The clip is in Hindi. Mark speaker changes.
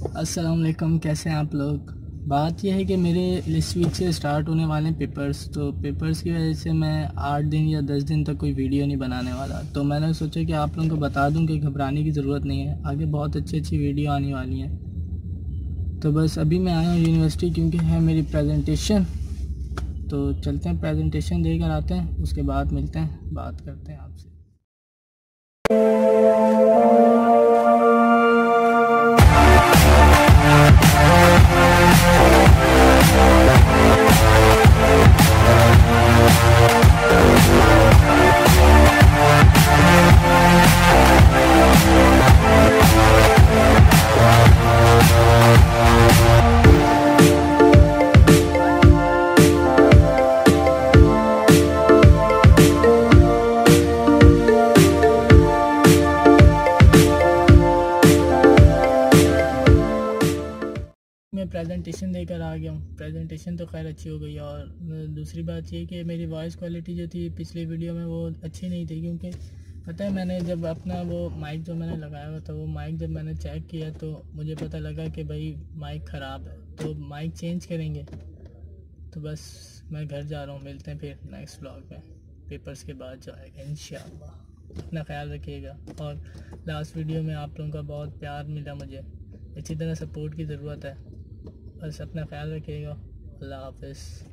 Speaker 1: अस्सलाम वालेकुम, कैसे हैं आप लोग। बात यह है कि मेरे इस वीक से स्टार्ट होने वाले हैं पेपर्स। तो पेपर्स की वजह से मैं 8 दिन या 10 दिन तक कोई वीडियो नहीं बनाने वाला। तो मैंने सोचा कि आप लोगों को बता दूं कि घबराने की ज़रूरत नहीं है, आगे बहुत अच्छी अच्छी वीडियो आने वाली हैं। तो बस अभी मैं आया हूँ यूनिवर्सिटी क्योंकि है मेरी प्रेजेंटेशन। तो चलते हैं, प्रेजेंटेशन देकर आते हैं, उसके बाद मिलते हैं, बात करते हैं आपसे। मैं प्रेजेंटेशन देकर आ गया हूँ। प्रेजेंटेशन तो खैर अच्छी हो गई, और दूसरी बात ये कि मेरी वॉइस क्वालिटी जो थी पिछली वीडियो में वो अच्छी नहीं थी, क्योंकि पता है मैंने जब अपना वो माइक जो मैंने लगाया हुआ था, वो माइक जब मैंने चेक किया तो मुझे पता लगा कि भाई माइक ख़राब है, तो माइक चेंज करेंगे। तो बस मैं घर जा रहा हूँ, मिलते हैं फिर नेक्स्ट व्लॉग में, पेपर्स के बाद जो आएगा इंशाल्लाह। अपना ख्याल रखिएगा, और लास्ट वीडियो में आप लोगों का बहुत प्यार मिला मुझे, इसी तरह सपोर्ट की ज़रूरत है। बस अपना ख्याल रखिएगा। अल्लाह हाफ़िज़।